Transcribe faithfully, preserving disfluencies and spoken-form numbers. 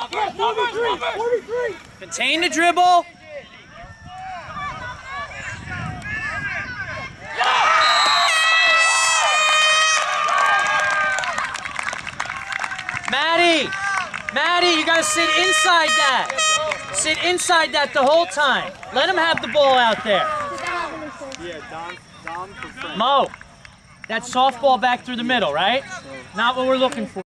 Contain the dribble. Maddie, Maddie, you gotta sit inside that. Sit inside that the whole time. Let him have the ball out there. Yeah, Dom, Dom for Frank. Mo, that softball back through the middle, right? Not what we're looking for.